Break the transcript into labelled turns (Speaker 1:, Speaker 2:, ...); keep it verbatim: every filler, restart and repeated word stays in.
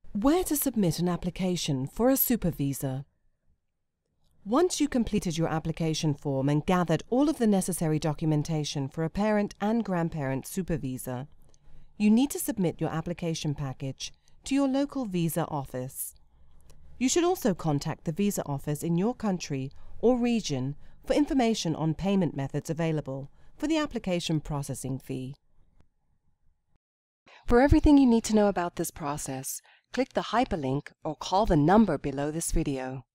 Speaker 1: Where to submit an application for a super visa. Once you completed your application form and gathered all of the necessary documentation for a parent and grandparent super visa, you need to submit your application package to your local visa office. You should also contact the visa office in your country or region for information on payment methods available for the application processing fee. For everything you need to know about this process, click the hyperlink or call the number below this video.